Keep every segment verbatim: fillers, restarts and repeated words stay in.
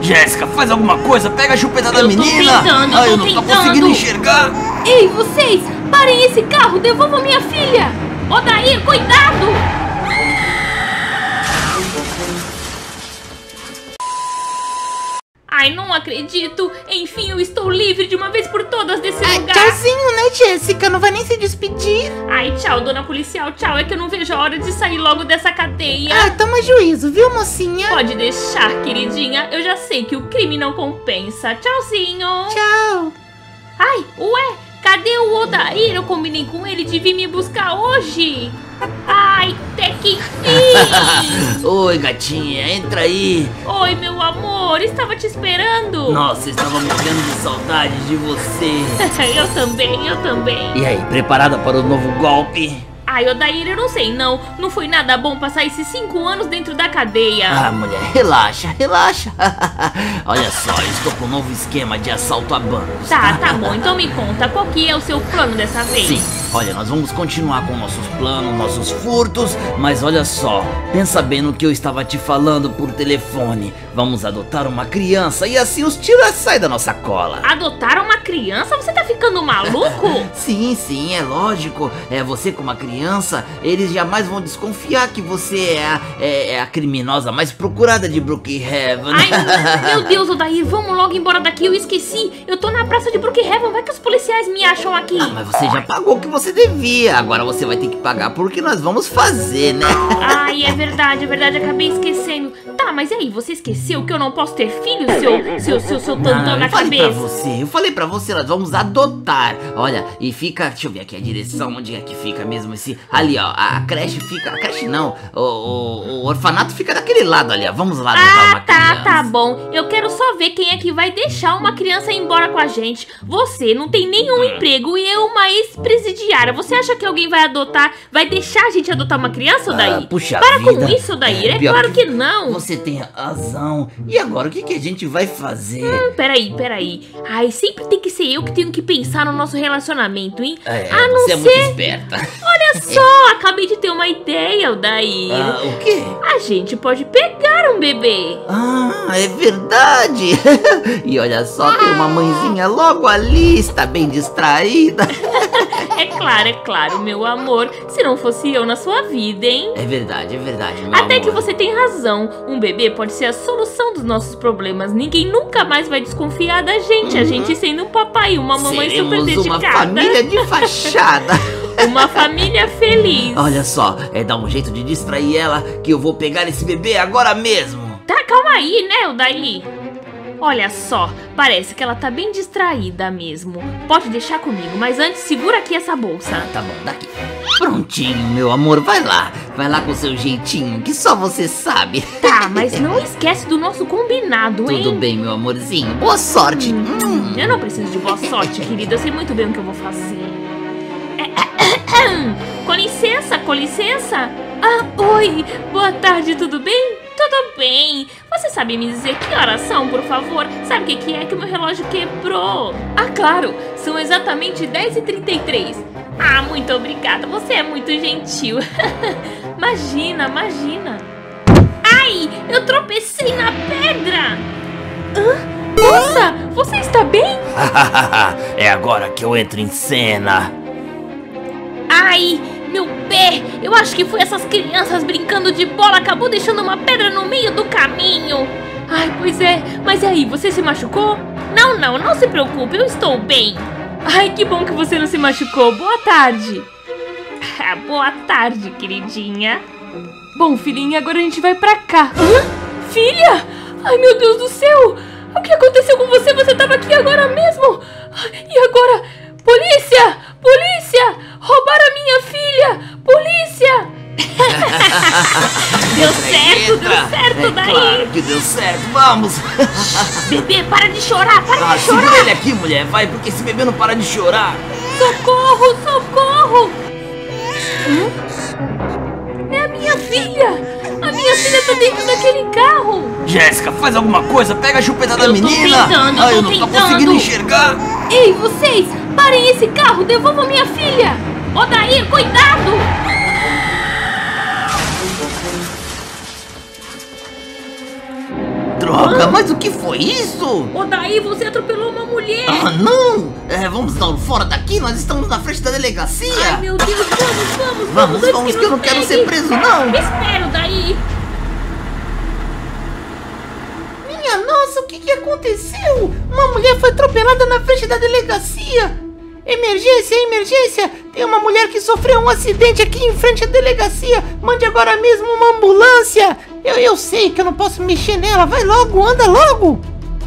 Jéssica, faz alguma coisa, pega a chupeta da Eu tô menina. tentando, eu Ai, tô eu não tô tentando. conseguindo enxergar. Ei, vocês! Parem esse carro! Devolvam minha filha! Odair, cuidado! Ai, não acredito! Enfim, eu estou livre de uma vez por todas desse Ai, lugar! tchauzinho, né, Jéssica? Não vai nem se despedir. Ai, tchau, dona policial, tchau! É que eu não vejo a hora de sair logo dessa cadeia! Ah, toma juízo, viu, mocinha? Pode deixar, queridinha. Eu já sei que o crime não compensa. Tchauzinho. Tchau. Ai, ué, cadê o Odair? Eu combinei com ele de vir me buscar hoje. Ai, até que enfim. Oi, gatinha, entra aí. Oi, meu amor, estava te esperando. Nossa, eu estava morrendo de saudade de você. Eu também, eu também. E aí, preparada para o novo golpe? Ai, Odair, eu não sei não. Não foi nada bom passar esses cinco anos dentro da cadeia. Ah, mulher, relaxa, relaxa. Olha só, eu estou com um novo esquema de assalto a bancos. Tá, tá bom. Então me conta, qual que é o seu plano dessa vez? Sim, olha, nós vamos continuar com nossos planos, nossos furtos, mas olha só, pensa bem no que eu estava te falando por telefone. Vamos adotar uma criança e assim os tiros saem da nossa cola. Adotar uma criança? Você tá ficando maluco? Sim, sim, é lógico. É você com uma criança, eles jamais vão desconfiar que você é a, é, é a criminosa mais procurada de Brookhaven. Ai, meu Deus, Odair, vamos logo embora daqui, eu esqueci. Eu tô na praça de Brookhaven, vai que os policiais me acham aqui. Ah, mas você já pagou o que você devia, agora você vai ter que pagar porque nós vamos fazer, né? Ai, é verdade, é verdade, acabei esquecendo. Tá, mas e aí, você esqueceu que eu não posso ter filho, seu, seu, seu, seu tantão na eu falei cabeça? pra você, eu falei pra você, nós vamos adotar. Olha, e fica, deixa eu ver aqui a direção, onde é que fica mesmo esse... Ali, ó, a, a creche fica, a creche não, o, o, o orfanato fica daquele lado ali, ó. Vamos lá adotar Ah, uma tá, criança. tá bom. Eu quero só ver quem é que vai deixar uma criança ir embora com a gente. Você não tem nenhum emprego e eu uma ex-presidiária. Você acha que alguém vai adotar, vai deixar a gente adotar uma criança, Odair? Ah, puxa Para vida. com isso, Odair. É Pior claro que não. Você tem razão. E agora, o que, que a gente vai fazer? Hum, peraí, peraí. Ai, sempre tem que ser eu que tenho que pensar no nosso relacionamento, hein? É, A não você é ser... muito esperta. Olha só, acabei de ter uma ideia, Odair. Ah, o quê? A gente pode pegar um bebê. Ah, é verdade. E olha só, tem uma mãezinha logo ali, está bem distraída. É claro, é claro, meu amor. Se não fosse eu na sua vida, hein? É verdade, é verdade, meu Até amor. que você tem razão. Um bebê pode ser a solução dos nossos problemas. Ninguém nunca mais vai desconfiar da gente. A gente sendo um papai e uma mamãe super Seremos dedicada. uma família de fachada. Uma família feliz. Olha só, é dar um jeito de distrair ela que eu vou pegar esse bebê agora mesmo. Tá, calma aí, né, Odair? Olha só, parece que ela tá bem distraída mesmo. Pode deixar comigo, mas antes segura aqui essa bolsa. Ah, tá bom, daqui. Prontinho, meu amor, vai lá. Vai lá com o seu jeitinho, que só você sabe. Tá, mas não esquece do nosso combinado, hein? Tudo bem, meu amorzinho. Boa sorte. Hum. Eu não preciso de boa sorte, querida. Eu sei muito bem o que eu vou fazer. Com licença, com licença. Ah, oi. Boa tarde, tudo bem? Tudo bem. Você sabe me dizer que horas são, por favor? Sabe o que, que é que o meu relógio quebrou? Ah, claro. São exatamente dez e trinta e três. Ah, muito obrigada. Você é muito gentil. Imagina, imagina. Ai, eu tropecei na pedra. Hã? Nossa, você está bem? É agora que eu entro em cena. Ai, meu pé! Eu acho que foi essas crianças brincando de bola, acabou deixando uma pedra no meio do caminho. Ai, pois é. Mas e aí, você se machucou? Não, não, não se preocupe, eu estou bem. Ai, que bom que você não se machucou. Boa tarde. Ah, boa tarde, queridinha. Bom, filhinha, agora a gente vai pra cá. Hã? Filha? Ai, meu Deus do céu! O que aconteceu com você? Você tava aqui agora mesmo? E agora? Polícia! Polícia! Roubaram a minha filha! Polícia! Deu certo, deu certo é daí! Claro que deu certo, vamos! Bebê, para de chorar, para Ah, de chorar! segura ele aqui, mulher, vai, porque esse bebê não para de chorar! Socorro, socorro! Hã? É a minha filha! A minha filha tá dentro daquele carro! Jéssica, faz alguma coisa, pega a chupeta da Eu tô menina! tentando, Ai, eu eu tô não tô tentando. conseguindo enxergar! Ei, vocês! Parem esse carro! Devolvam minha filha! Odair, cuidado! droga, mas o que foi isso? Ô, daí você atropelou uma mulher. Ah, não! É, vamos dar fora daqui, nós estamos na frente da delegacia. Ai, meu Deus, vamos, vamos, Vamos, vamos, antes vamos, que que eu não nos quero pegue. ser preso, não. Espero, daí. Minha nossa, o que que aconteceu? Uma mulher foi atropelada na frente da delegacia. Emergência, emergência. Tem uma mulher que sofreu um acidente aqui em frente à delegacia. Mande agora mesmo uma ambulância. Eu, eu sei que eu não posso mexer nela. Vai logo, anda logo.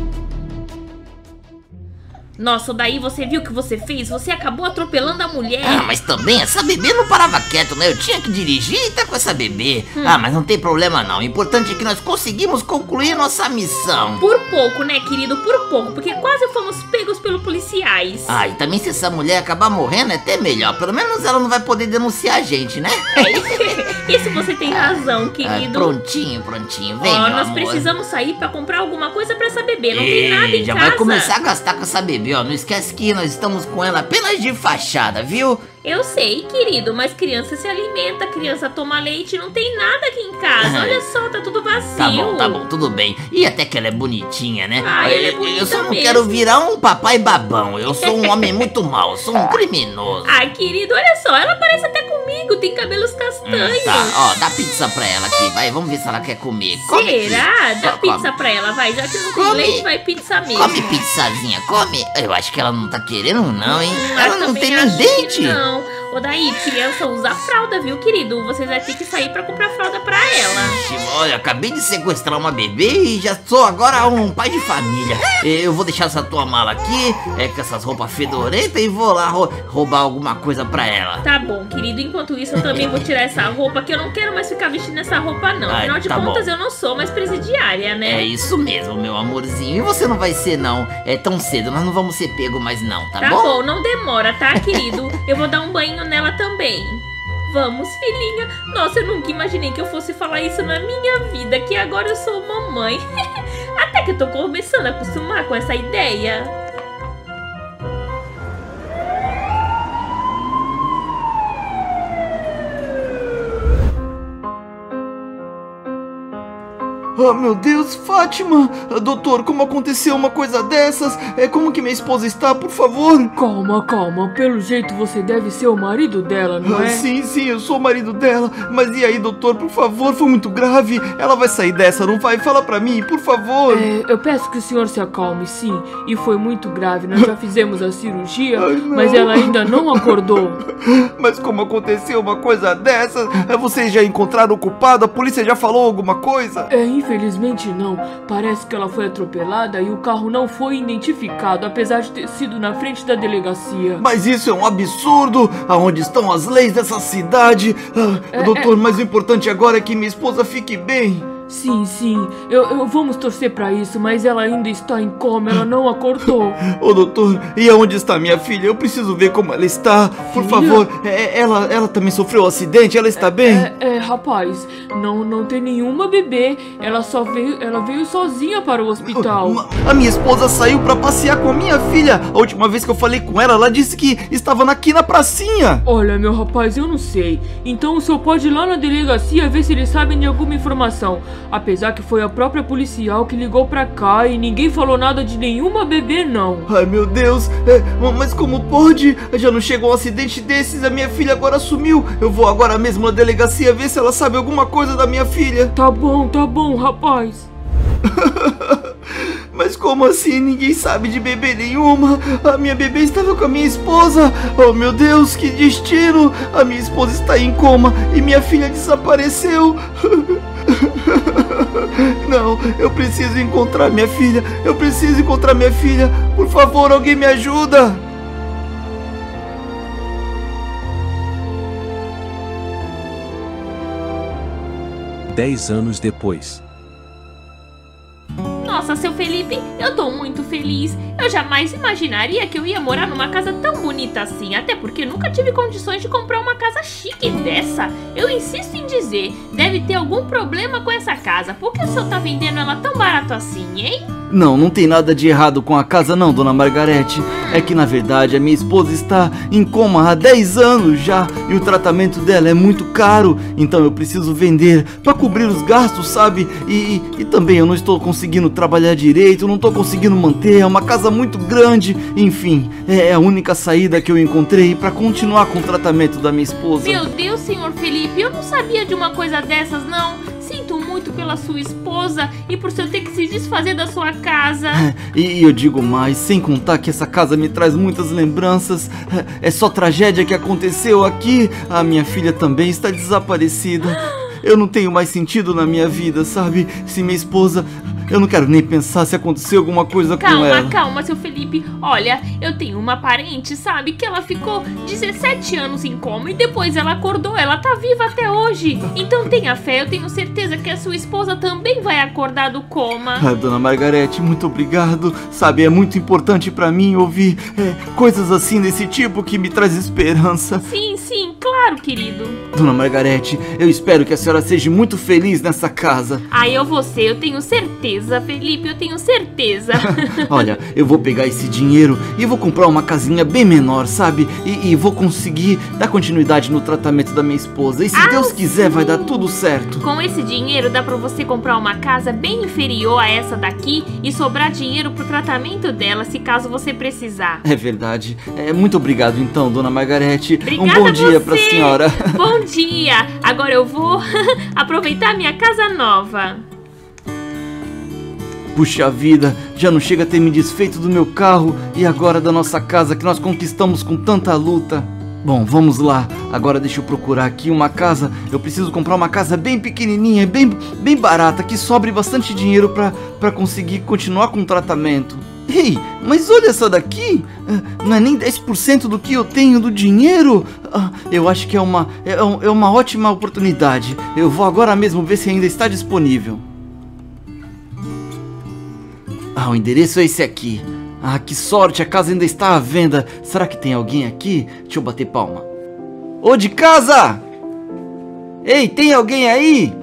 Nossa, daí você viu o que você fez? Você acabou atropelando a mulher. Ah, mas também essa bebê não parava quieto, né? Eu tinha que dirigir e tá com essa bebê. Hum. Ah, mas não tem problema não. O importante é que nós conseguimos concluir nossa missão. Por pouco, né, querido? Por pouco, porque quase fomos pegos pelos policiais. Ah, e também se essa mulher acabar morrendo é até melhor. Pelo menos ela não vai poder denunciar a gente, né? É, isso você tem razão, Ah, querido. prontinho, prontinho. Vem, Ó, meu nós amor. precisamos sair pra comprar alguma coisa pra essa bebê. Não Ei, tem nada em já casa. vai começar a gastar com essa bebê, ó. Não esquece que nós estamos com ela apenas de fachada, viu? Eu sei, querido, mas criança se alimenta, criança toma leite, não tem nada aqui em casa. Olha só, tá tudo vazio. Tá bom, tá bom, tudo bem. E até que ela é bonitinha, né? Ah, ela é Eu- bonita Eu só não mesmo. quero virar um papai babão. Eu sou um homem muito mau, eu sou um criminoso. Ai, querido, olha só, ela parece até comigo, tem cabelos Hum, castanhos. tá, ó, dá pizza pra ela aqui, vai, vamos ver se ela quer comer. Come Será? aqui. Dá Ó, pizza come. pra ela, vai. Já que não tem Come. leite, vai pizza mesmo. Come pizzazinha, come. Eu acho que ela não tá querendo não, hein? Hum, ela eu não também tem nem acho que dente. Não. Ô, daí, criança usa fralda, viu, querido? Vocês vão ter que sair pra comprar fralda pra ela. Ixi, olha, acabei de sequestrar uma bebê e já sou agora um pai de família. Eu vou deixar essa tua mala aqui, é, com essas roupas fedorentas e vou lá rou- roubar alguma coisa pra ela. Tá bom, querido. Enquanto isso, eu também vou tirar essa roupa, que eu não quero mais ficar vestindo essa roupa, não. Ai, Afinal de tá contas, bom. eu não sou mais presidiária, né? É isso mesmo, meu amorzinho. E você não vai ser, não. É tão cedo, nós não vamos ser pego mais, não, tá, Tá bom? bom, não demora, tá, querido? Eu vou dar um banho nela também. Vamos, filhinha. Nossa, eu nunca imaginei que eu fosse falar isso na minha vida, que agora eu sou mamãe. Até que eu tô começando a acostumar com essa ideia. Ah, meu Deus, Fátima! Ah, doutor, como aconteceu uma coisa dessas? É, como que minha esposa está, por favor? Calma, calma. Pelo jeito você deve ser o marido dela, não Ah, é? sim, sim, eu sou o marido dela. Mas e aí, doutor, por favor, foi muito grave. Ela vai sair dessa, não vai? Fala pra mim, por favor. É, eu peço que o senhor se acalme, sim. E foi muito grave. Nós já fizemos a cirurgia, Ai, não. mas ela ainda não acordou. Mas como aconteceu uma coisa dessas? Ah, vocês já encontraram o culpado? A polícia já falou alguma coisa? É, infelizmente não. Parece que ela foi atropelada e o carro não foi identificado, apesar de ter sido na frente da delegacia. Mas isso é um absurdo! Aonde estão as leis dessa cidade? Ah, É, doutor, mas o importante agora é que minha esposa fique bem. Sim, sim. Eu, eu vamos torcer pra isso, mas ela ainda está em coma, ela não acordou. Ô doutor, e aonde está minha filha? Eu preciso ver como ela está. Por Filha? favor, é, ela, ela também sofreu um acidente? Ela está bem? É, é, rapaz, não, não tem nenhuma bebê. Ela só veio, ela veio sozinha para o hospital. Ma- A minha esposa saiu pra passear com a minha filha. A última vez que eu falei com ela, ela disse que estava aqui na pracinha. Olha, meu rapaz, eu não sei. Então o senhor pode ir lá na delegacia ver se eles sabem de alguma informação. Apesar que foi a própria policial que ligou pra cá e ninguém falou nada de nenhuma bebê, não. Ai meu Deus, é, ma- mas como pode? Já não chegou um acidente desses, a minha filha agora sumiu. Eu vou agora mesmo na delegacia ver se ela sabe alguma coisa da minha filha. Tá bom, tá bom, rapaz. Mas como assim? Ninguém sabe de bebê nenhuma. A minha bebê estava com a minha esposa. Oh meu Deus, que destino. A minha esposa está em coma e minha filha desapareceu. Não, eu preciso encontrar minha filha. Eu preciso encontrar minha filha. Por favor, alguém me ajuda. Dez anos depois. Nossa, seu Felipe, eu tô muito feliz. Eu jamais imaginaria que eu ia morar numa casa tão bonita assim. Até porque nunca tive condições de comprar uma casa chique dessa. Eu insisto em dizer, deve ter algum problema com essa casa. Por que o senhor tá vendendo ela tão barato assim, hein? Não, não tem nada de errado com a casa não, dona Margarete. É que na verdade a minha esposa está em coma há dez anos já e o tratamento dela é muito caro, então eu preciso vender para cobrir os gastos, sabe? E, e, e também eu não estou conseguindo trabalhar direito, não estou conseguindo manter, é uma casa muito grande, enfim, é, é a única saída que eu encontrei para continuar com o tratamento da minha esposa. Meu Deus, senhor Felipe, eu não sabia de uma coisa dessas, não. Sinto muito pela sua esposa e por você ter que se desfazer da sua casa. É, e eu digo mais, sem contar que essa casa me traz muitas lembranças. É, é só tragédia que aconteceu aqui. A minha filha também está desaparecida. Eu não tenho mais sentido na minha vida, sabe? Se minha esposa... Eu não quero nem pensar se aconteceu alguma coisa calma, com ela. Calma, calma, seu Felipe. Olha, eu tenho uma parente, sabe? Que ela ficou dezessete anos em coma e depois ela acordou. Ela tá viva até hoje. Então tenha fé, eu tenho certeza que a sua esposa também vai acordar do coma. Ah, dona Margarete, muito obrigado. Sabe, é muito importante pra mim ouvir é, coisas assim desse tipo que me traz esperança. Sim, sim, claro, querido. Dona Margarete, eu espero que a senhora seja muito feliz nessa casa. Ah, eu vou ser, eu tenho certeza, Felipe, eu tenho certeza. Olha, eu vou pegar esse dinheiro e vou comprar uma casinha bem menor, sabe? E, e vou conseguir dar continuidade no tratamento da minha esposa. E se ah, Deus quiser, sim. vai dar tudo certo. Com esse dinheiro dá pra você comprar uma casa bem inferior a essa daqui e sobrar dinheiro pro tratamento dela, se caso você precisar. É verdade. É, muito obrigado então, dona Margarete. Obrigada um bom dia você. pra senhora. Bom dia. Agora eu vou aproveitar minha casa nova. Puxa vida, já não chega a ter me desfeito do meu carro e agora da nossa casa que nós conquistamos com tanta luta. Bom, vamos lá. Agora deixa eu procurar aqui uma casa. Eu preciso comprar uma casa bem pequenininha, bem, bem barata, que sobre bastante dinheiro pra, pra conseguir continuar com o tratamento. Ei, mas olha essa daqui. Não é nem dez por cento do que eu tenho do dinheiro. Eu acho que é uma, é, é uma ótima oportunidade. Eu vou agora mesmo ver se ainda está disponível. Ah, o endereço é esse aqui. Ah, que sorte, a casa ainda está à venda. Será que tem alguém aqui? Deixa eu bater palma. Ô, de casa! Ei, tem alguém aí?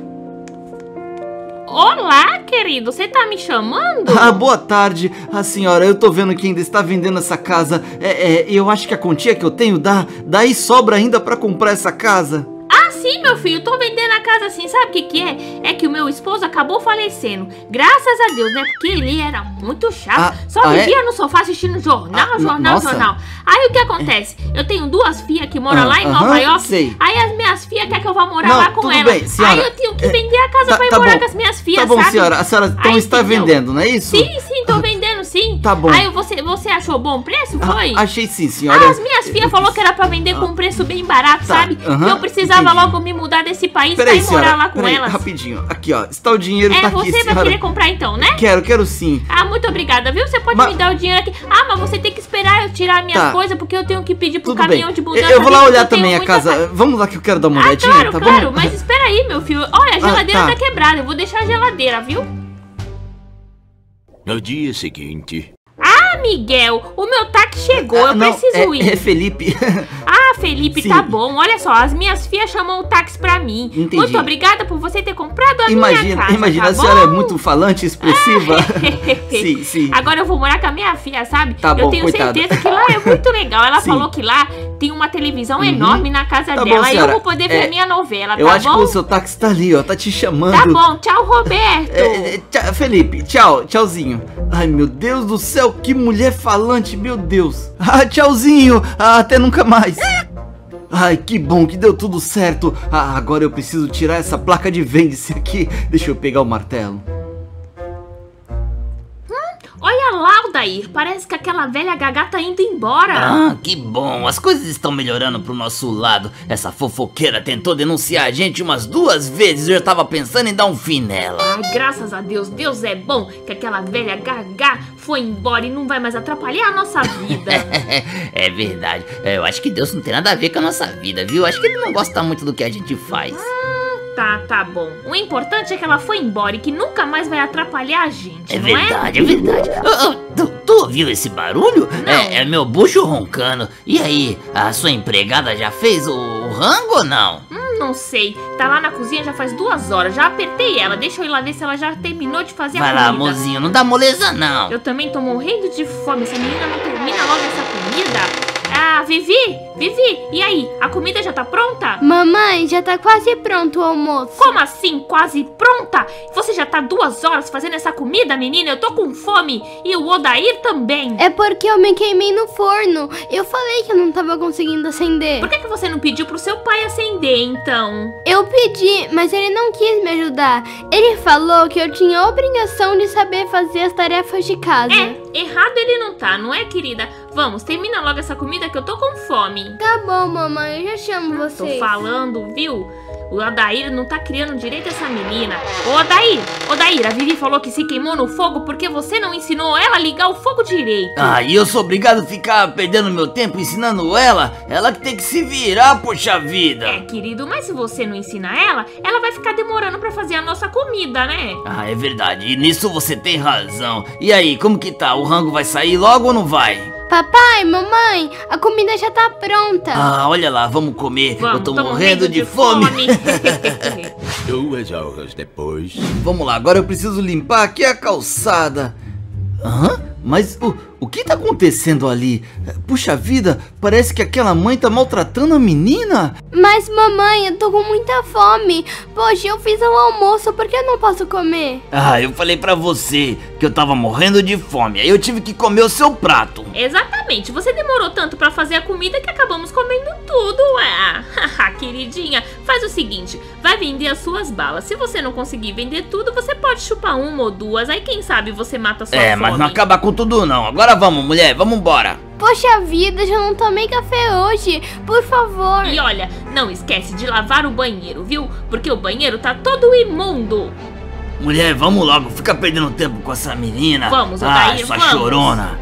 Olá, querido, você tá me chamando? Ah, boa tarde. Ah, senhora, eu tô vendo que ainda está vendendo essa casa. É, é, eu acho que a quantia que eu tenho dá, daí sobra ainda pra comprar essa casa. Ah, sim, meu filho, tô vendendo a casa assim, sabe o que que é? É que o meu esposo acabou falecendo, graças a Deus, né? Porque ele era muito chato, ah, só ah, vivia é? no sofá assistindo jornal, Ah, jornal, nossa. jornal. Aí o que acontece? Eu tenho duas filhas que moram Ah, lá em aham, Nova York, sei. aí as minhas filhas querem que eu vá morar Não, lá com tudo elas. bem, senhora. Aí eu tenho que É, vender a casa tá- pra ir tá morar bom. com as minhas filhas, Tá bom, sabe? senhora, a senhora então Aí, está entendeu? vendendo, não é isso? Sim, sim, tô vendendo sim. Tá bom. Aí você, você achou bom preço, foi? Ah, achei sim, senhora. Ah, as minhas filhas falaram que era pra vender com um preço bem barato, Tá, sabe? aham, que eu precisava entendi. logo me mudar desse país pra Peraí, ir morar senhora, lá com peraí, elas. rapidinho. Aqui, ó, está o dinheiro, É, tá aqui, você vai senhora. querer comprar então, né? Quero, quero sim. Ah, muito obrigada, viu? Você pode Mas- me dar o dinheiro aqui. Ah, mas você tem que esperar eu tirar minhas Tá. coisas, porque eu tenho que pedir pro Tudo bem. caminhão de mudança. Eu vou lá vir, olhar porque eu também a tenho muita casa. ca- Vamos lá que eu quero dar uma Ah, olhadinha, claro, tá claro. bom? Mas espera aí, meu filho. Olha, a Ah, geladeira tá. tá quebrada. Eu vou deixar a geladeira, viu? No dia seguinte, Ah, Miguel, o meu táxi chegou. Ah, eu não, preciso é, ir. é Felipe. Ah, Felipe, Sim. tá bom. Olha só, as minhas filhas chamam o táxi pra mim. Entendi. Muito obrigada por você ter comprado a minha Imagina, casa, imagina, tá a senhora é bom? muito falante, expressiva. Sim, sim. Agora eu vou morar com a minha filha, sabe? Tá eu bom, tenho coitada. certeza que lá é muito legal. Ela Sim. falou que lá tem uma televisão Uhum. enorme na casa Tá bom, dela. Aí eu senhora. vou poder ver É, a minha novela, Eu tá acho bom? que o seu táxi tá ali, ó, tá te chamando. Tá bom, tchau, Roberto. É, é, tchau, Felipe, tchau, tchauzinho. Ai, meu Deus do céu, que mulher falante, meu Deus. Ah, tchauzinho, ah, até nunca mais. Ai, que bom que deu tudo certo. Ah, agora eu preciso tirar essa placa de vende-se aqui. Deixa eu pegar o martelo. Olha lá, Aldair. Parece que aquela velha Gagá tá indo embora. Ah, que bom, as coisas estão melhorando pro nosso lado. Essa fofoqueira tentou denunciar a gente umas duas vezes. Eu já tava pensando em dar um fim nela. Ai, graças a Deus, Deus é bom que aquela velha Gagá foi embora e não vai mais atrapalhar a nossa vida. É verdade, eu acho que Deus não tem nada a ver com a nossa vida, viu? Acho que ele não gosta muito do que a gente faz. Tá, tá bom. O importante é que ela foi embora e que nunca mais vai atrapalhar a gente, É não verdade, é verdade. Ô, ô, tu, tu ouviu esse barulho? Não. É, é meu bucho roncando. E aí, a sua empregada já fez o, o rango ou não? Hum, não sei. Tá lá na cozinha já faz duas horas. Já apertei ela. Deixa eu ir lá ver se ela já terminou de fazer Vai a lá, comida. mozinho, não dá moleza não. Eu também tô morrendo de fome. Essa menina não termina logo essa comida. Ah, Vivi, Vivi, e aí? A comida já tá pronta? Mamãe, já tá quase pronto o almoço. Como assim, quase pronta? Você já tá duas horas fazendo essa comida, menina? Eu tô com fome. E o Odair também. É porque eu me queimei no forno. Eu falei que eu não tava conseguindo acender. Por que, que você não pediu pro seu pai acender, então? Eu pedi, mas ele não quis me ajudar. Ele falou que eu tinha a obrigação de saber fazer as tarefas de casa. É, errado ele não tá, não é, querida? Vamos, termina logo essa comida que eu tô com fome. Tá bom, mamãe, eu já chamo Tô vocês. falando, viu? O Odair não tá criando direito essa menina. Ô, Odair, Odair, a Vivi falou que se queimou no fogo porque você não ensinou ela a ligar o fogo direito. Ah, e eu sou obrigado a ficar perdendo meu tempo ensinando ela? Ela que tem que se virar, poxa vida. É, querido, mas se você não ensinar ela, ela vai ficar demorando pra fazer a nossa comida, né? Ah, é verdade, e nisso você tem razão. E aí, como que tá? O rango vai sair logo ou não vai? Papai, mamãe, a comida já tá pronta. Ah, olha lá, vamos comer. Vamos, eu tô, morrendo de, fome. Duas horas depois. Vamos lá, agora eu preciso limpar aqui a calçada. Hã? Mas o, o que tá acontecendo ali? Puxa vida, parece que aquela mãe tá maltratando a menina. Mas mamãe, eu tô com muita fome. Poxa, eu fiz um almoço, por que eu não posso comer? Ah, eu falei pra você que eu tava morrendo de fome. Aí eu tive que comer o seu prato. Exatamente, você demorou tanto pra fazer a comida que acabamos comendo tudo, ué. Haha, queridinha, faz o seguinte, vai vender as suas balas. Se você não conseguir vender tudo, você pode chupar uma ou duas. Aí quem sabe você mata a sua É, fome. mas não acaba com tudo não. Agora vamos, mulher, vamos embora. Poxa vida, já não tomei café hoje. Por favor. E olha, não esquece de lavar o banheiro, viu? Porque o banheiro tá todo imundo. Mulher, vamos logo, fica perdendo tempo com essa menina. Vamos, Ah, Odair, sua vamos. chorona.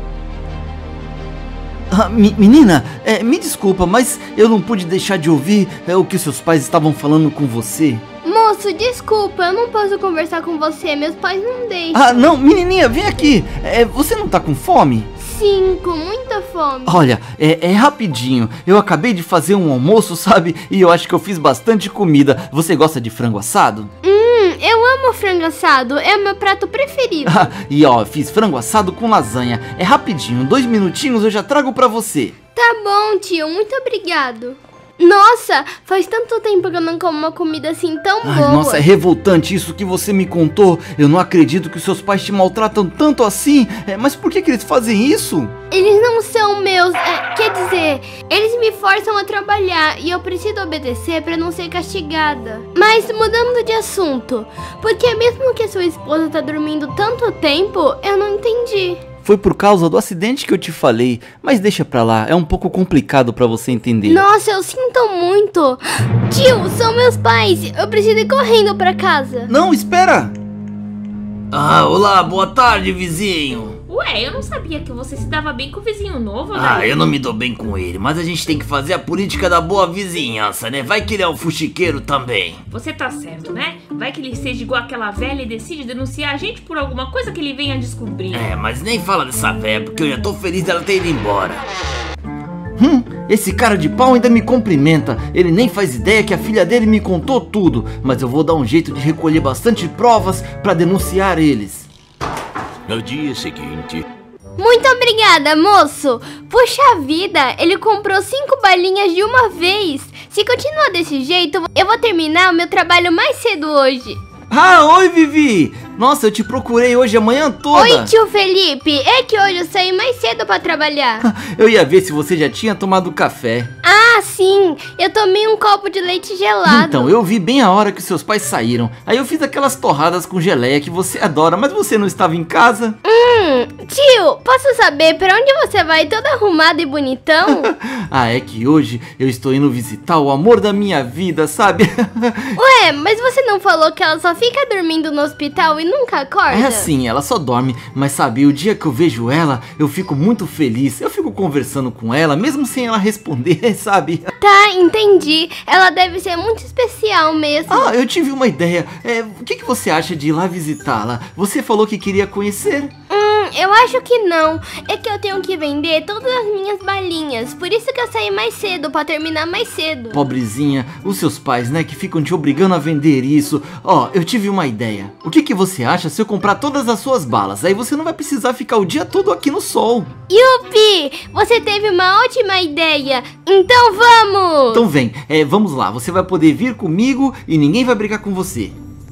Ah, me- menina, é, me desculpa, mas eu não pude deixar de ouvir é, o que seus pais estavam falando com você. Moço, desculpa, eu não posso conversar com você. Meus pais não deixam. Ah, não, menininha, vem aqui. É, você não tá com fome? Sim, com muita fome. Olha, é, é rapidinho. Eu acabei de fazer um almoço, sabe? E eu acho que eu fiz bastante comida. Você gosta de frango assado? Hum, eu amo frango assado. É o meu prato preferido. Ah, e ó, fiz frango assado com lasanha. É rapidinho, dois minutinhos eu já trago pra você. Tá bom, tio. Muito obrigado. Nossa, faz tanto tempo que eu não como uma comida assim tão Ai, boa. nossa, é revoltante isso que você me contou. Eu não acredito que os seus pais te maltratam tanto assim. É, mas por que que eles fazem isso? Eles não são meus, é, quer dizer, eles me forçam a trabalhar e eu preciso obedecer pra não ser castigada. Mas mudando de assunto, porque mesmo que sua esposa tá dormindo tanto tempo, eu não entendi. Foi por causa do acidente que eu te falei, mas deixa pra lá, é um pouco complicado pra você entender. Nossa, eu sinto muito. Tio, são meus pais, eu preciso ir correndo pra casa. Não, espera! Ah, olá, boa tarde, vizinho. Ué, eu não sabia que você se dava bem com o vizinho novo, Ah, Odair. eu não me dou bem com ele, mas a gente tem que fazer a política da boa vizinhança, né? Vai que ele é um fuxiqueiro também. Você tá certo, né? Vai que ele seja igual aquela velha e decide denunciar a gente por alguma coisa que ele venha a descobrir. É, mas nem fala dessa véia, porque eu já tô feliz dela ter ido embora. Hum, esse cara de pau ainda me cumprimenta. Ele nem faz ideia que a filha dele me contou tudo. Mas eu vou dar um jeito de recolher bastante provas pra denunciar eles. No dia seguinte. Muito obrigada, moço. Puxa vida, ele comprou cinco balinhas de uma vez. Se continuar desse jeito, eu vou terminar o meu trabalho mais cedo hoje. Ah, oi, Vivi! Nossa, eu te procurei hoje a manhã toda. Oi, tio Felipe. É que hoje eu saí mais cedo pra trabalhar. Eu ia ver se você já tinha tomado café. Ah, sim. Eu tomei um copo de leite gelado. Então, eu vi bem a hora que seus pais saíram. Aí eu fiz aquelas torradas com geleia que você adora, mas você não estava em casa. Hum, tio, posso saber pra onde você vai todo arrumado e bonitão? Ah, é que hoje eu estou indo visitar o amor da minha vida, sabe? Ué, mas você não falou que ela só fica dormindo no hospital e nunca acorda? É assim, ela só dorme, mas sabe, o dia que eu vejo ela, eu fico muito feliz. Eu fico conversando com ela, mesmo sem ela responder, sabe? Tá, entendi. Ela deve ser muito especial mesmo. Ah, eu tive uma ideia. É, o que, que você acha de ir lá visitá-la? Você falou que queria conhecer? Hum, eu acho que não. É que eu tenho que vender todas as minhas balinhas. Por isso que eu saí mais cedo, pra terminar mais cedo. Pobrezinha, os seus pais, né, que ficam te obrigando a vender isso. Ó, eu tive uma ideia. O que que você acha se eu comprar todas as suas balas? Aí você não vai precisar ficar o dia todo aqui no sol. Yupi, você teve uma ótima ideia. Então vamos! Então vem, é, vamos lá. Você vai poder vir comigo e ninguém vai brigar com você.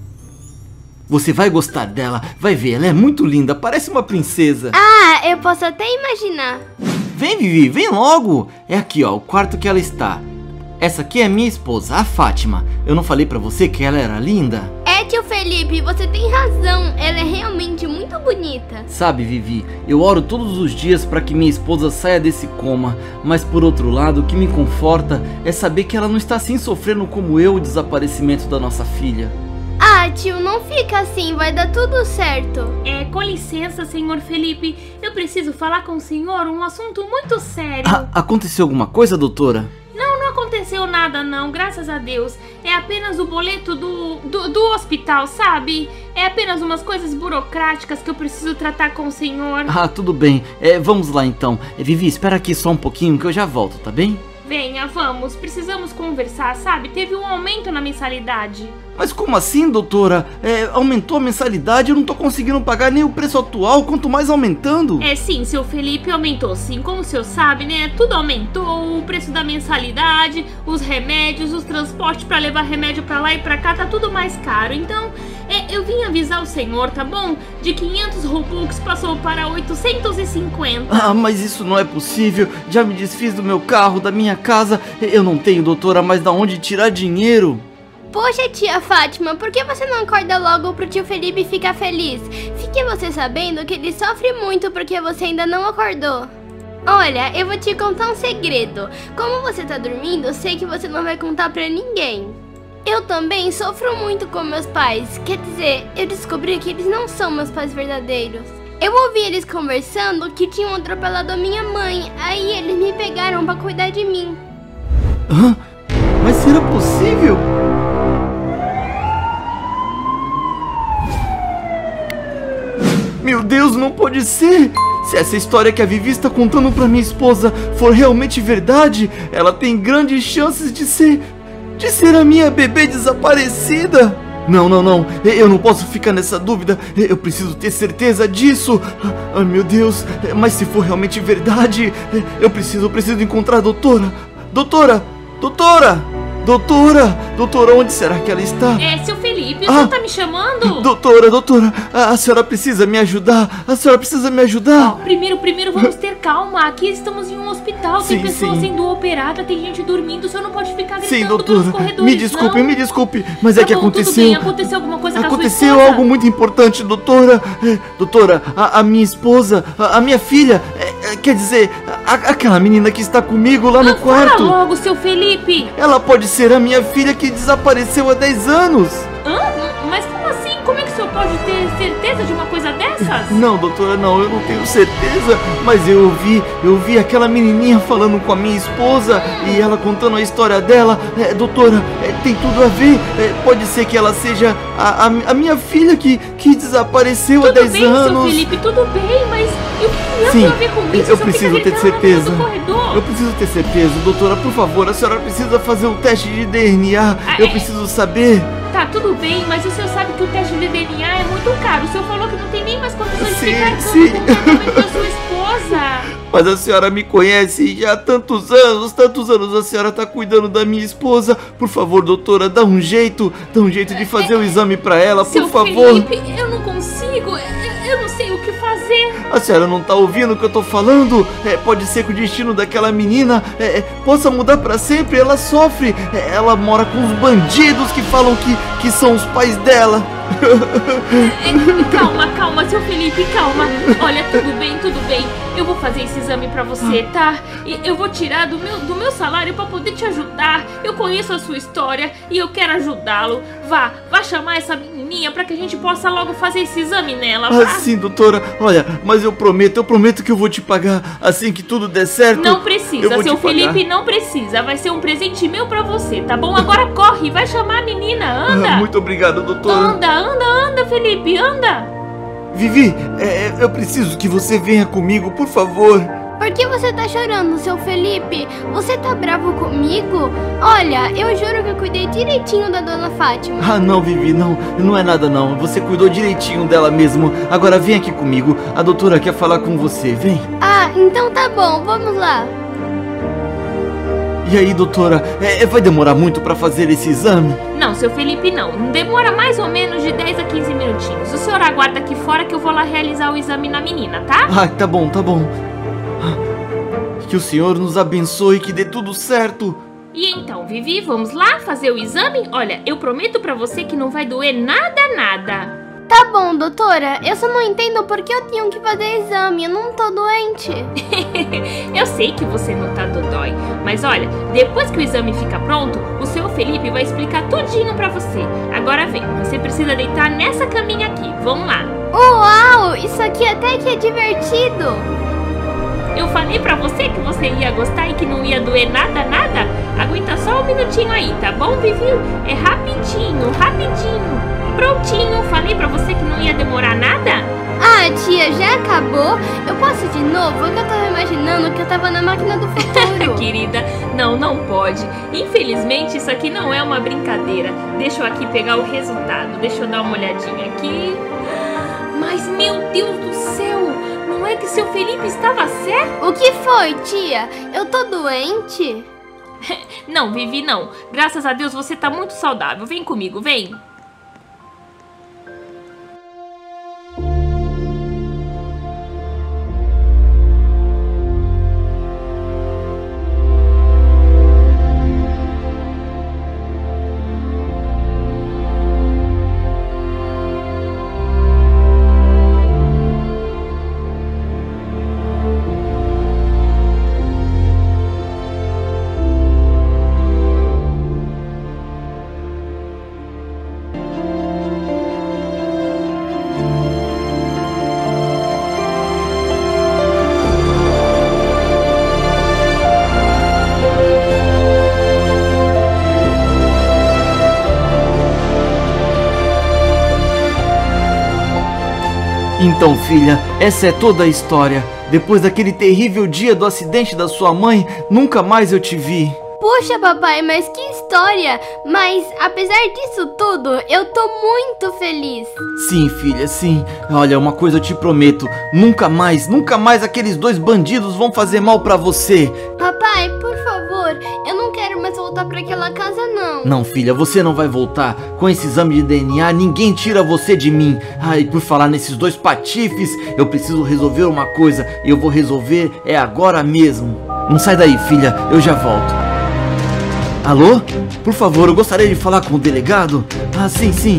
Você vai gostar dela, vai ver, ela é muito linda, parece uma princesa. Ah, eu posso até imaginar. Vem, Vivi, vem logo. É aqui, ó, o quarto que ela está. Essa aqui é minha esposa, a Fátima. Eu não falei pra você que ela era linda? É, tio Felipe, você tem razão. Ela é realmente muito bonita. Sabe, Vivi, eu oro todos os dias pra que minha esposa saia desse coma. Mas por outro lado, o que me conforta é saber que ela não está assim sofrendo como eu o desaparecimento da nossa filha. Ah, tio, não fica assim, vai dar tudo certo. É, com licença, senhor Felipe. Eu preciso falar com o senhor um assunto muito sério. Ah, aconteceu alguma coisa, doutora? Não, não aconteceu nada não, graças a Deus. É apenas o boleto do, do, do hospital, sabe? É apenas umas coisas burocráticas que eu preciso tratar com o senhor. Ah, tudo bem. É, vamos lá então. É, Vivi, espera aqui só um pouquinho que eu já volto, tá bem? Venha, vamos. Precisamos conversar, sabe? Teve um aumento na mensalidade. Mas como assim, doutora? É, aumentou a mensalidade, eu não tô conseguindo pagar nem o preço atual, quanto mais aumentando. É sim, seu Felipe, aumentou sim. Como o senhor sabe, né? Tudo aumentou, o preço da mensalidade, os remédios, os transportes pra levar remédio pra lá e pra cá, tá tudo mais caro. Então, é, eu vim avisar o senhor, tá bom? De quinhentos Robux passou para oitocentos e cinquenta. Ah, mas isso não é possível. Já me desfiz do meu carro, da minha casa. Eu não tenho, doutora, mas da onde tirar dinheiro? Poxa, tia Fátima, por que você não acorda logo pro tio Felipe ficar feliz? Fique você sabendo que ele sofre muito porque você ainda não acordou. Olha, eu vou te contar um segredo. Como você tá dormindo, eu sei que você não vai contar pra ninguém. Eu também sofro muito com meus pais. Quer dizer, eu descobri que eles não são meus pais verdadeiros. Eu ouvi eles conversando que tinham atropelado a minha mãe. Aí eles me pegaram pra cuidar de mim. Hã? Mas será possível? Meu Deus, não pode ser! Se essa história que a Vivi está contando pra minha esposa for realmente verdade, ela tem grandes chances de ser... de ser a minha bebê desaparecida! Não, não, não, eu não posso ficar nessa dúvida, eu preciso ter certeza disso! Ai, meu Deus, mas se for realmente verdade, eu preciso, eu preciso encontrar a doutora! Doutora! Doutora! Doutora! Doutora, onde será que ela está? É, seu Felipe, o Ah, senhor tá me chamando? Doutora, doutora, a, a senhora precisa me ajudar. A senhora precisa me ajudar. Ó, primeiro, primeiro vamos ter calma. Aqui estamos em um hospital, Sim, tem pessoas sim. sendo operadas, tem gente dormindo. O senhor não pode ficar gritando Sim, pelos doutora, corredores, me desculpe, não. me desculpe, mas Tá é que bom, aconteceu... Tudo bem. Aconteceu alguma coisa com a Aconteceu sua esposa? algo muito importante, doutora. É, doutora, a, a minha esposa, a, a minha filha, é, é, quer dizer, a, aquela menina que está comigo lá no Ah, quarto. Fala logo, seu Felipe. Ela pode ser a minha filha que desapareceu há dez anos. Hã? Mas como assim? Como é que o senhor pode ter certeza de uma coisa dessas? Não, doutora, não, eu não tenho certeza, mas eu ouvi, eu ouvi aquela menininha falando com a minha esposa e ela contando a história dela. É, doutora, é, tem tudo a ver, é, pode ser que ela seja a, a, a minha filha que, que desapareceu há Tudo dez bem, anos. seu Felipe, tudo bem, mas e o que eu Sim, tenho a ver com isso? eu O senhor preciso fica ter gritando no meio do certeza. corredor. Eu preciso ter certeza, doutora, por favor, a senhora precisa fazer o teste de D N A. Ah, Eu é- preciso saber. Tá, tudo bem, mas o senhor sabe que o teste de D N A é muito caro. O senhor falou que não tem nem mais condições de Sim, ficar sim. com o tratamento da sua esposa. Mas a senhora me conhece já há tantos anos, tantos anos a senhora tá cuidando da minha esposa. Por favor, doutora, dá um jeito, dá um jeito de fazer o exame pra ela, por Seu favor. Felipe, eu não consigo, eu, eu não sei o que fazer. A senhora não tá ouvindo o que eu tô falando? É, pode ser que o destino daquela menina é, é, possa mudar pra sempre. Ela sofre, é, ela mora com os bandidos que falam que, que são os pais dela. É, calma, calma, seu Felipe, calma. Olha, tudo bem, tudo bem. Eu vou fazer esse exame pra você, tá? E eu vou tirar do meu, do meu salário pra poder te ajudar. Eu conheço a sua história e eu quero ajudá-lo. Vá, vá chamar essa menininha pra que a gente possa logo fazer esse exame nela, vá? Ah, sim, doutora. Olha, mas eu prometo, eu prometo que eu vou te pagar assim que tudo der certo. Não eu precisa, vou seu te pagar. Felipe, não precisa. Vai ser um presente meu pra você, tá bom? Agora corre, vai chamar a menina, anda. Ah, muito obrigado, doutora. Anda, anda, anda, Felipe, anda. Vivi, é, eu preciso que você venha comigo, por favor. Por que você tá chorando, seu Felipe? Você tá bravo comigo? Olha, eu juro que eu cuidei direitinho da dona Fátima. Ah, não, Vivi, não, não é nada não. Você cuidou direitinho dela mesmo. Agora vem aqui comigo. A doutora quer falar com você, vem. Ah, então tá bom, vamos lá. E aí, doutora, é, vai demorar muito pra fazer esse exame? Não, seu Felipe, não. Demora mais ou menos de dez a quinze minutinhos. O senhor aguarda aqui fora que eu vou lá realizar o exame na menina, tá? Ah, tá bom, tá bom. Que o Senhor nos abençoe, que dê tudo certo. E então, Vivi, vamos lá fazer o exame? Olha, eu prometo pra você que não vai doer nada, nada. Tá bom, doutora. Eu só não entendo por que eu tenho que fazer exame. Eu não tô doente. Eu sei que você não tá dodói. Mas olha, depois que o exame fica pronto, o seu Felipe vai explicar tudinho pra você. Agora vem, você precisa deitar nessa caminha aqui. Vamos lá. Uau, isso aqui até que é divertido. Eu falei pra você que você ia gostar e que não ia doer nada, nada? Aguenta só um minutinho aí, tá bom, Vivi? É rapidinho, rapidinho. Prontinho, falei pra você que não ia demorar nada? Ah, tia, já acabou? Eu posso de novo? É que eu tava imaginando que eu tava na máquina do futuro. Querida, não, não pode. Infelizmente, isso aqui não é uma brincadeira. Deixa eu aqui pegar o resultado. Deixa eu dar uma olhadinha aqui. Mas, meu Deus do céu, não é que seu Felipe estava certo? O que foi, tia? Eu tô doente? Não, Vivi, não. Graças a Deus você tá muito saudável. Vem comigo, vem. Então, filha, essa é toda a história. Depois daquele terrível dia do acidente da sua mãe, nunca mais eu te vi. Puxa, papai, mas que história! Mas, apesar disso tudo, eu tô muito feliz. Sim, filha, sim. Olha, uma coisa eu te prometo. Nunca mais, nunca mais aqueles dois bandidos vão fazer mal pra você. Papai, por favor, eu não quero mais voltar pra aquela casa, não. Não, filha, você não vai voltar. Com esse exame de D N A, ninguém tira você de mim. Ai, por falar nesses dois patifes, eu preciso resolver uma coisa. E eu vou resolver é agora mesmo. Não sai daí, filha, eu já volto. Alô? Por favor, eu gostaria de falar com o delegado. Ah, sim, sim.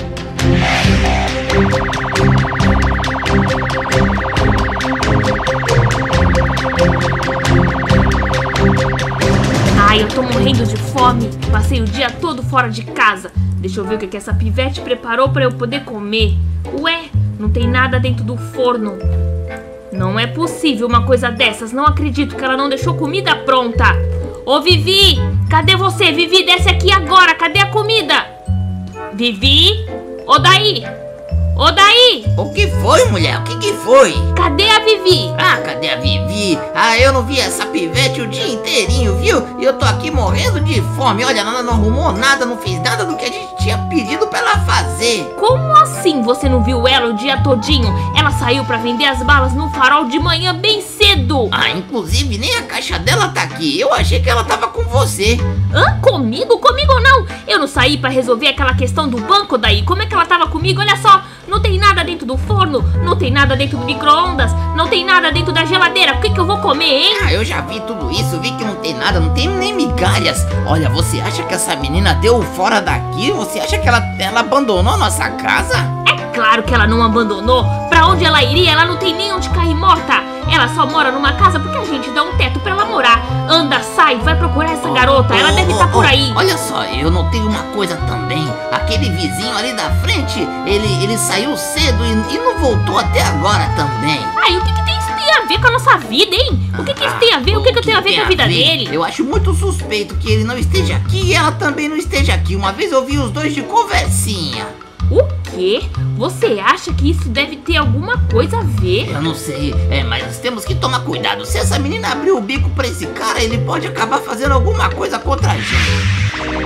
Ai, eu tô morrendo de fome. Passei o dia todo fora de casa. Deixa eu ver o que, que essa pivete preparou pra eu poder comer. Ué, não tem nada dentro do forno. Não é possível uma coisa dessas. Não acredito que ela não deixou comida pronta. Ô, Vivi! Cadê você? Vivi, desce aqui agora. Cadê a comida? Vivi? Ô, daí? Ô, daí? O que foi, mulher? O que que foi? Cadê a Vivi? Ah, cadê a Vivi? Ah, eu não vi essa pivete o dia inteirinho, viu? E eu tô aqui morrendo de fome. Olha, ela não arrumou nada, não fez nada do que a gente tinha pedido pra ela fazer. Como assim você não viu ela o dia todinho? Ela saiu pra vender as balas no farol de manhã bem cedo. Ah, inclusive nem a caixa dela tá aqui. Eu achei que ela tava com você. Hã? Comigo? Comigo não. Eu não saí pra resolver aquela questão do banco daí. Como é que ela tava comigo? Olha só. Não tem nada dentro do forno, não tem nada dentro do micro-ondas, não tem nada dentro da geladeira. O que que eu vou comer, hein? Ah, eu já vi tudo isso, vi que não tem nada, não tem nem migalhas. Olha, você acha que essa menina deu fora daqui? Você acha que ela, ela abandonou a nossa casa? É claro que ela não abandonou. Pra onde ela iria? Ela não tem nem onde cair morta. Ela só mora numa casa porque a gente dá um teto pra ela morar. Anda, sai, vai procurar essa garota. Ela oh, deve estar oh, tá por aí. Olha só, eu notei uma coisa também. Aquele vizinho ali da frente, ele, ele saiu cedo e, e não voltou até agora também. Ai, o que, que tem isso tem a ver com a nossa vida, hein? O que, que isso tem a ver? O que, que, que tem a ver com a vida dele? Eu acho muito suspeito que ele não esteja aqui e ela também não esteja aqui. Uma vez eu vi os dois de conversinha. O quê? Você acha que isso deve ter alguma coisa a ver? Eu não sei, é, mas temos que tomar cuidado. Se essa menina abrir o bico pra esse cara, ele pode acabar fazendo alguma coisa contra a gente.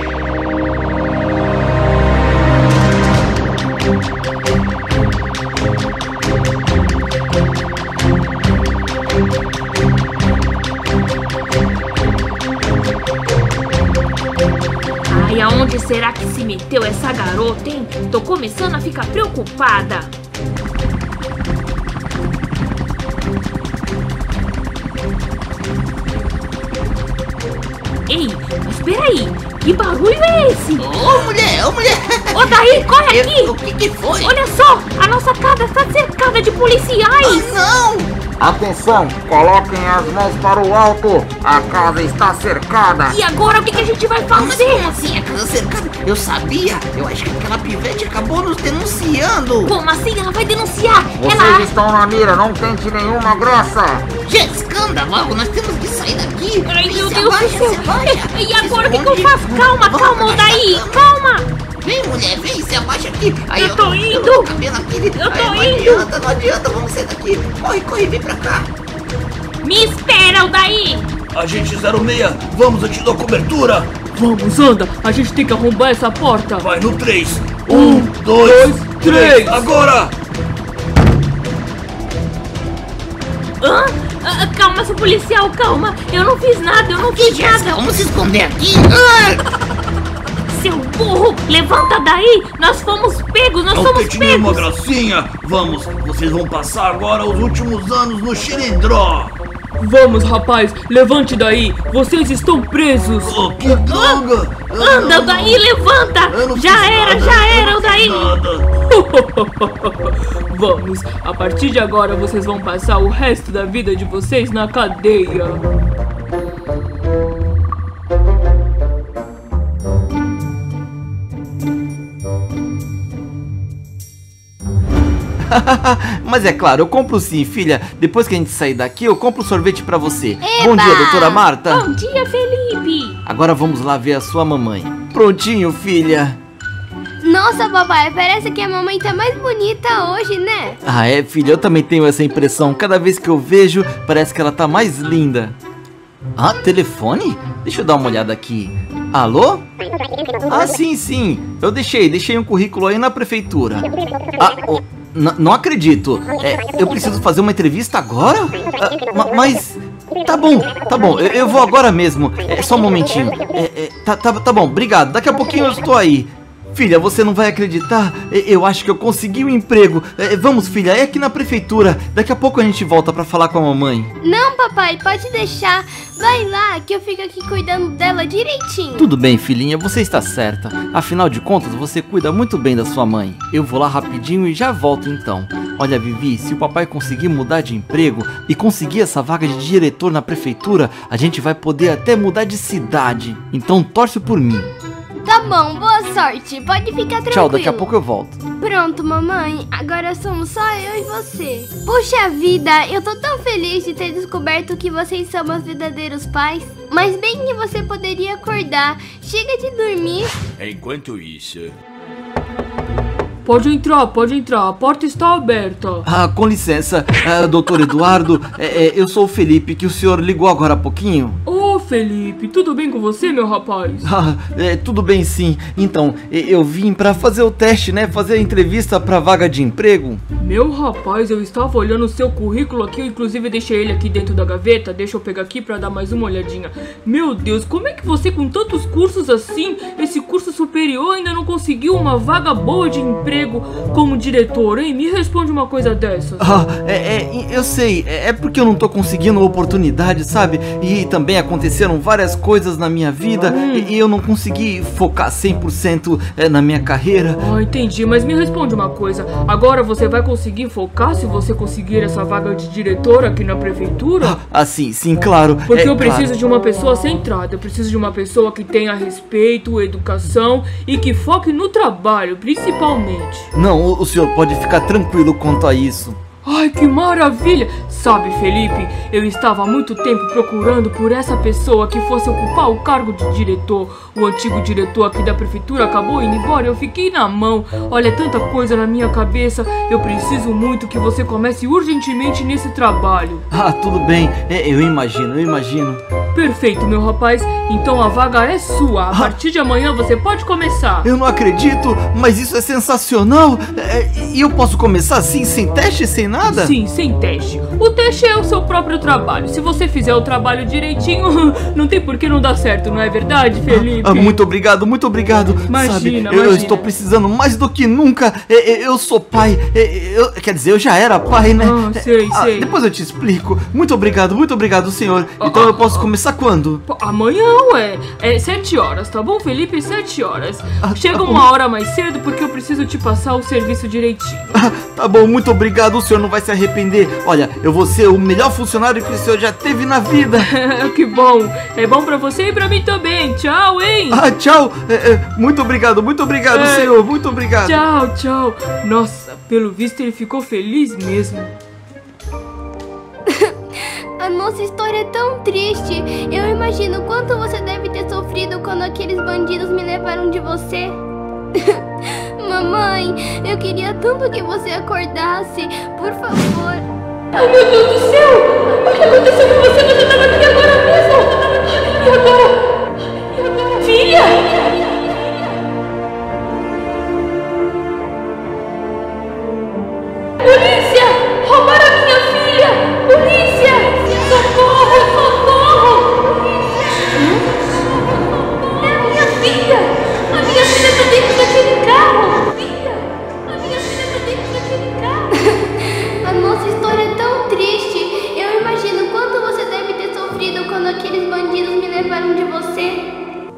Ai, aonde será que se meteu essa garota, hein? Tô começando a ficar preocupada. Ei, mas peraí, que barulho é esse? Ô, mulher, ô, mulher! Ô, daí, corre aqui! Eu, o que que foi? Olha só, a nossa casa está cercada de policiais! Ah, não! Atenção, coloquem as mãos para o alto. A casa está cercada. E agora o que, que a gente vai Mas fazer? como assim? A casa cercada? Eu sabia! Eu acho que aquela pivete acabou nos denunciando! Como assim? Ela vai denunciar! Vocês Ela... estão na mira, não tente nenhuma graça. Jessica, anda logo, nós temos que sair daqui! Ai, meu Se Deus do abaixa, céu! se abaixa. E Se agora o que, que eu esconde. faço? Calma, Vamos calma, agachar daí! a cama. Calma! Vem, mulher, vem, se abaixa aqui! Aí, Eu tô ó, indo. o cabelo aqui. Eu tô Aí, não indo. adianta, não adianta, vamos sair daqui! Corre, corre, vem pra cá! Me espera, Aldair! Agente zero seis, vamos, eu te dou cobertura. Vamos, anda. A gente tem que arrombar essa porta. Vai no três. Um, dois, três. Agora! Hã? Ah, calma, seu policial, calma! Eu não fiz nada, eu não fiz Jessica, nada! vamos se esconder aqui! Ah! Seu burro! Levanta daí! Nós fomos pegos, nós Não somos tente nenhuma pegos! gracinha. Vamos, vocês vão passar agora os últimos anos no Xilindró. Vamos, rapaz, levante daí. Vocês estão presos. Oh, que droga! Anda, Aldair, levanta! Eu não Já fiz era, nada, já eu não era, fiz Aldair! nada. Vamos, a partir de agora vocês vão passar o resto da vida de vocês na cadeia. Mas é claro, eu compro sim, filha. Depois que a gente sair daqui, eu compro sorvete pra você. Eba! Bom dia, doutora Marta. Bom dia, Felipe! Agora vamos lá ver a sua mamãe. Prontinho, filha. Nossa, papai, parece que a mamãe tá mais bonita hoje, né? Ah, é, filha, eu também tenho essa impressão. Cada vez que eu vejo, parece que ela tá mais linda. Ah, telefone? Deixa eu dar uma olhada aqui. Alô? Ah, sim, sim. Eu deixei, deixei um currículo aí na prefeitura. Ah, oh, n- não acredito. É, eu preciso fazer uma entrevista agora? Ah, ma- mas... Tá bom, tá bom. Eu, eu vou agora mesmo. É só um momentinho. É, é, tá, tá, tá bom, obrigado. Daqui a pouquinho eu estou aí. Filha, você não vai acreditar. Eu acho que eu consegui um emprego. Vamos, filha, é aqui na prefeitura. Daqui a pouco a gente volta pra falar com a mamãe. Não, papai, pode deixar. Vai lá, que eu fico aqui cuidando dela direitinho. Tudo bem, filhinha, você está certa. Afinal de contas, você cuida muito bem da sua mãe. Eu vou lá rapidinho e já volto então. Olha, Vivi, se o papai conseguir mudar de emprego e conseguir essa vaga de diretor na prefeitura, a gente vai poder até mudar de cidade. Então torce por mim. Tá bom, boa sorte. Pode ficar tranquilo. Tchau, daqui a pouco eu volto. Pronto, mamãe. Agora somos só eu e você. Puxa vida, eu tô tão feliz de ter descoberto que vocês são meus verdadeiros pais. Mas bem que você poderia acordar. Chega de dormir. Enquanto isso, Pode entrar, pode entrar. A porta está aberta. Ah, com licença, ah, doutor Eduardo, é, é, eu sou o Felipe, que o senhor ligou agora há pouquinho. Ô, Felipe, tudo bem com você, meu rapaz? Ah, é, tudo bem sim. Então, e- eu vim pra fazer o teste, né? Fazer a entrevista pra vaga de emprego. Meu rapaz, eu estava olhando o seu currículo aqui, eu inclusive deixei ele aqui dentro da gaveta. Deixa eu pegar aqui pra dar mais uma olhadinha. Meu Deus, como é que você com tantos cursos assim, esse curso superior ainda não conseguiu uma vaga boa de emprego como diretor, hein? Me responde uma coisa dessas. Ah, é, é, eu sei, é é porque eu não tô conseguindo oportunidade, sabe? E também aconteceram várias coisas na minha vida e, e eu não consegui focar cem por cento é, na minha carreira. Ah, entendi, mas me responde uma coisa. Agora você vai conseguir focar se você conseguir essa vaga de diretor aqui na prefeitura? Ah, sim, sim, claro. Porque é, eu preciso claro. de uma pessoa centrada, eu preciso de uma pessoa que tenha respeito, educação e que foque no trabalho, principalmente. Não, o, o senhor pode ficar tranquilo quanto a isso. Ai, que maravilha! Sabe, Felipe, eu estava há muito tempo procurando por essa pessoa que fosse ocupar o cargo de diretor. O antigo diretor aqui da prefeitura acabou indo embora e eu fiquei na mão. Olha, tanta coisa na minha cabeça. Eu preciso muito que você comece urgentemente nesse trabalho. Ah, tudo bem. É, eu imagino, eu imagino. Perfeito, meu rapaz. Então a vaga é sua. A partir de amanhã você pode começar. Eu não acredito, mas isso é sensacional. É, e eu posso começar assim, sem teste, sem nada? Sim, sem teste. O teste é o seu próprio trabalho. Se você fizer o trabalho direitinho, não tem por que não dar certo, não é verdade, Felipe? Ah, muito obrigado, muito obrigado. Imagina, Sabe, imagina. Eu, eu estou precisando mais do que nunca. Eu, eu sou pai. Eu, quer dizer, eu já era pai, né? Ah, sei, Ah, sei. depois eu te explico. Muito obrigado, muito obrigado, senhor. Então Ah, eu posso ah, começar quando? Pô, amanhã, ué. É sete horas, tá bom, Felipe? Sete horas. Ah, Chega tá uma bom. hora mais cedo porque eu preciso te passar o serviço direitinho. Ah, tá bom, muito obrigado. O senhor não vai se arrepender. Olha, eu vou ser o melhor funcionário que o senhor já teve na vida. Que bom. É bom pra você e pra mim também. Tchau, hein? Ah, tchau. É, é, muito obrigado, muito obrigado, É. senhor. Muito obrigado. Tchau, tchau. Nossa, pelo visto ele ficou feliz mesmo. A nossa história é tão triste. Eu imagino quanto você deve ter sofrido quando aqueles bandidos me levaram de você. Mamãe, eu queria tanto que você acordasse. Por favor. Ai, meu Deus do céu! O que aconteceu com você? Você tava aqui agora mesmo! E agora? Filha! Polícia! Roubaram a minha filha! Polícia! Socorro! Socorro! Hã? É a minha filha! A minha filha tá dentro daquele carro! Filha! A minha filha tá dentro daquele carro! A nossa história é tão triste. Eu imagino quanto você deve ter sofrido quando aqueles bandidos me levaram de você.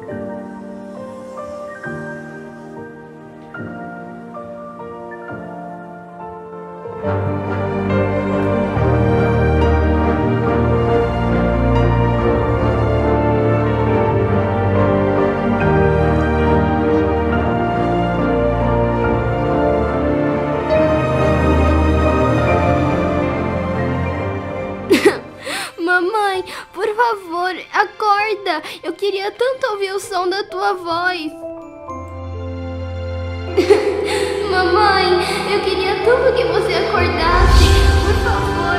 Mamãe, por favor, acorda. Eu queria tanto ouvir o som da tua voz. Mamãe, eu queria tanto que você acordasse. Por favor.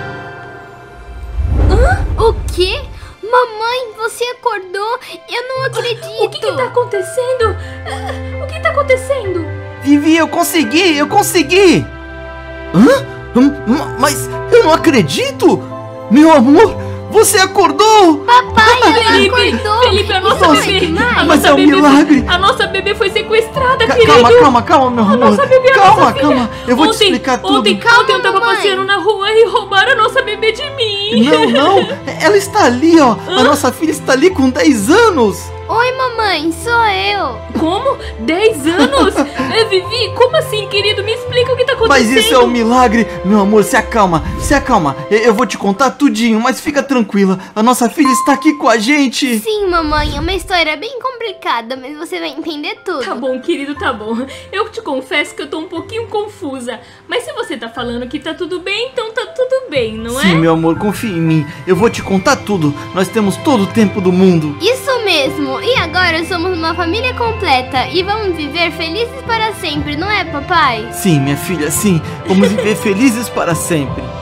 Hã? O quê? Mamãe, você acordou? Eu não acredito. O que que tá acontecendo? Ah, O que tá acontecendo? Vivi, eu consegui, eu consegui. Hã? Hum, hum, Mas eu não acredito. Meu amor, você acordou. Papai, ela Felipe, acordou. Felipe, a nossa Nossa, bebê, a mas nossa é um bebê, milagre. a nossa bebê foi sequestrada, Ca- querido. calma, calma, calma, meu A amor. nossa bebê, a calma, nossa filha. calma. Eu vou ontem, te explicar tudo. Ontem, Calma, ontem eu tava mamãe. passeando na rua e roubaram a nossa bebê de mim. Não, não. Ela está ali, ó. A nossa filha está ali com dez anos. Oi, mamãe, sou eu. Como? Dez anos? É, Vivi, como assim, querido? Me explica o que tá acontecendo. Mas isso é um milagre. Meu amor, se acalma, se acalma. Eu eu vou te contar tudinho, mas fica tranquila. A nossa filha está aqui com a gente. Sim, mamãe, é uma história bem complicada, mas você vai entender tudo. Tá bom, querido, tá bom. Eu te confesso que eu tô um pouquinho confusa. Mas se você tá falando que tá tudo bem, então tá tudo bem, não é? Sim, meu amor, confia em mim. Eu vou te contar tudo. Nós temos todo o tempo do mundo. Isso mesmo, e agora somos uma família completa e vamos viver felizes para sempre, não é, papai? Sim, minha filha, sim. Vamos viver felizes para sempre.